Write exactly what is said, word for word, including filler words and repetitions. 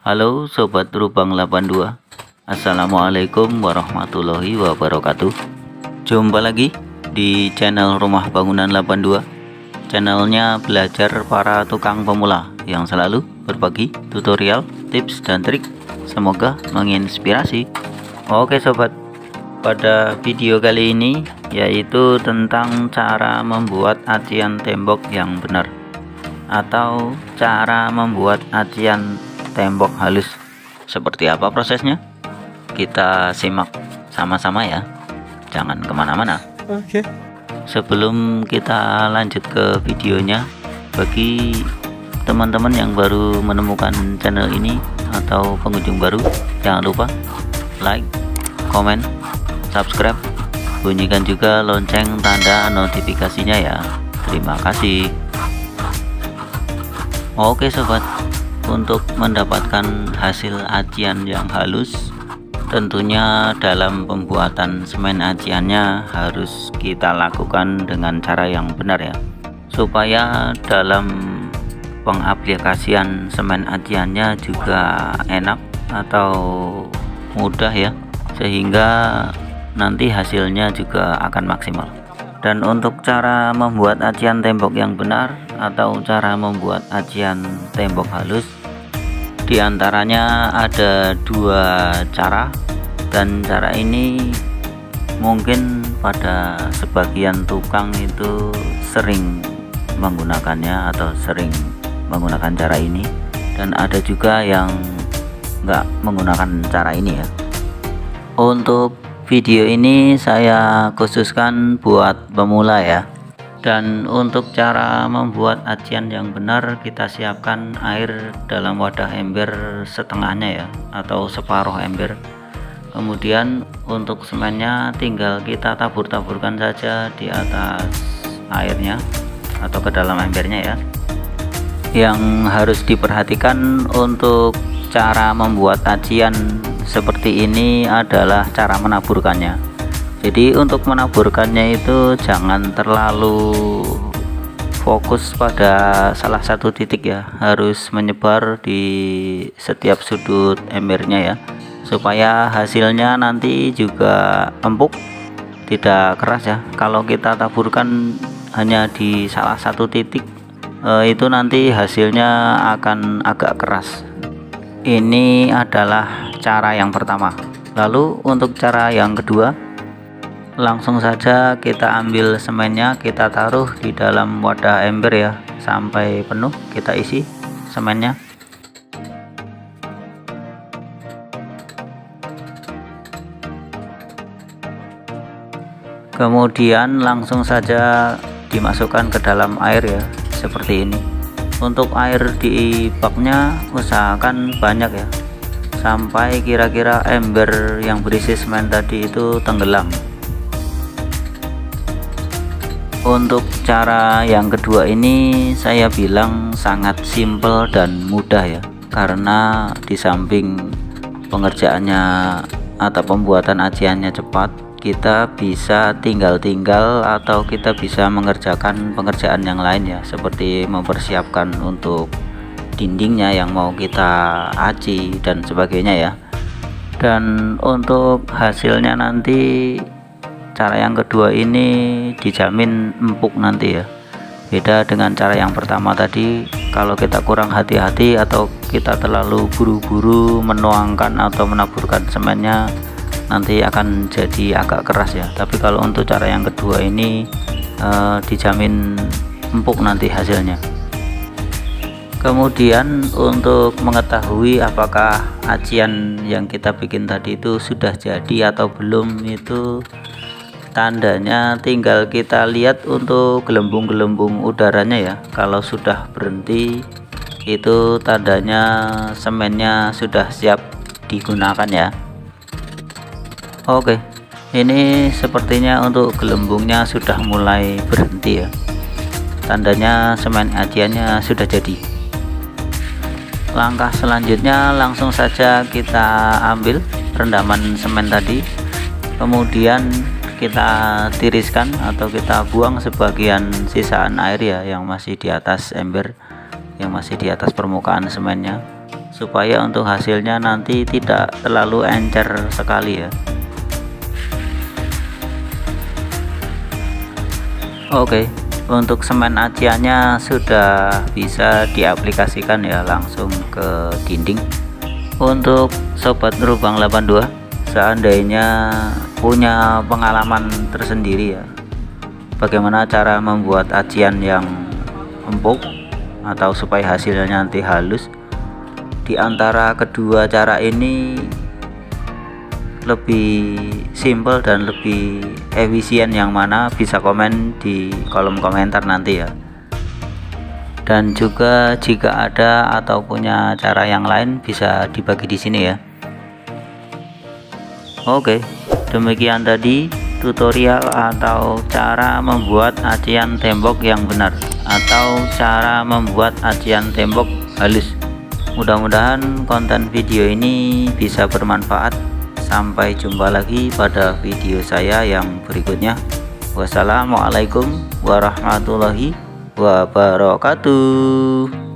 Halo Sobat Rubang delapan dua, Assalamualaikum warahmatullahi wabarakatuh. Jumpa lagi di channel Rumah Bangunan delapan dua, channelnya belajar para tukang pemula yang selalu berbagi tutorial, tips, dan trik. Semoga menginspirasi. Oke sobat, pada video kali ini yaitu tentang cara membuat acian tembok yang benar, atau cara membuat acian tembok halus. Seperti apa prosesnya? Kita simak sama-sama ya, jangan kemana-mana. Oke. Sebelum kita lanjut ke videonya, bagi teman-teman yang baru menemukan channel ini atau pengunjung baru, jangan lupa like, komen, subscribe, bunyikan juga lonceng tanda notifikasinya ya. Terima kasih. Oke sobat, untuk mendapatkan hasil acian yang halus, tentunya dalam pembuatan semen aciannya harus kita lakukan dengan cara yang benar ya, supaya dalam pengaplikasian semen aciannya juga enak atau mudah ya, sehingga nanti hasilnya juga akan maksimal. Dan untuk cara membuat acian tembok yang benar atau cara membuat acian tembok halus, diantaranya ada dua cara, dan cara ini mungkin pada sebagian tukang itu sering menggunakannya atau sering menggunakan cara ini, dan ada juga yang enggak menggunakan cara ini ya. Untuk video ini saya khususkan buat pemula ya. Dan untuk cara membuat acian yang benar, kita siapkan air dalam wadah ember setengahnya ya, atau separuh ember. Kemudian untuk semennya tinggal kita tabur-taburkan saja di atas airnya atau ke dalam embernya ya. Yang harus diperhatikan untuk cara membuat acian seperti ini adalah cara menaburkannya. Jadi untuk menaburkannya itu jangan terlalu fokus pada salah satu titik ya, harus menyebar di setiap sudut embernya ya, supaya hasilnya nanti juga empuk, tidak keras ya. Kalau kita taburkan hanya di salah satu titik, eh, itu nanti hasilnya akan agak keras. Ini adalah cara yang pertama. Lalu untuk cara yang kedua, langsung saja kita ambil semennya, kita taruh di dalam wadah ember ya, sampai penuh kita isi semennya. Kemudian langsung saja dimasukkan ke dalam air ya, seperti ini. Untuk air di baknya usahakan banyak ya, sampai kira-kira ember yang berisi semen tadi itu tenggelam. Untuk cara yang kedua ini saya bilang sangat simpel dan mudah ya, karena di samping pengerjaannya atau pembuatan aciannya cepat, kita bisa tinggal-tinggal atau kita bisa mengerjakan pengerjaan yang lain ya, seperti mempersiapkan untuk dindingnya yang mau kita aci dan sebagainya ya. Dan untuk hasilnya nanti, cara yang kedua ini dijamin empuk nanti ya. Beda dengan cara yang pertama tadi, kalau kita kurang hati-hati atau kita terlalu buru-buru menuangkan atau menaburkan semennya, nanti akan jadi agak keras ya. Tapi kalau untuk cara yang kedua ini eh, dijamin empuk nanti hasilnya. Kemudian untuk mengetahui apakah acian yang kita bikin tadi itu sudah jadi atau belum, itu tandanya tinggal kita lihat untuk gelembung-gelembung udaranya ya. Kalau sudah berhenti, itu tandanya semennya sudah siap digunakan ya. Oke, ini sepertinya untuk gelembungnya sudah mulai berhenti ya, tandanya semen aciannya sudah jadi. Langkah selanjutnya langsung saja kita ambil rendaman semen tadi, kemudian kita tiriskan atau kita buang sebagian sisaan air ya, yang masih di atas ember, yang masih di atas permukaan semennya. supaya untuk hasilnya nanti tidak terlalu encer sekali ya. Oke, untuk semen aciannya sudah bisa diaplikasikan ya langsung ke dinding. Untuk sobat Rubang delapan dua, seandainya punya pengalaman tersendiri ya, bagaimana cara membuat acian yang empuk atau supaya hasilnya nanti halus, di antara kedua cara ini lebih simple dan lebih efisien yang mana, bisa komen di kolom komentar nanti ya. Dan juga jika ada atau punya cara yang lain bisa dibagi di sini ya. Oke, demikian tadi tutorial atau cara membuat acian tembok yang benar atau cara membuat acian tembok halus. Mudah-mudahan konten video ini bisa bermanfaat. Sampai jumpa lagi pada video saya yang berikutnya. Wassalamualaikum warahmatullahi wabarakatuh.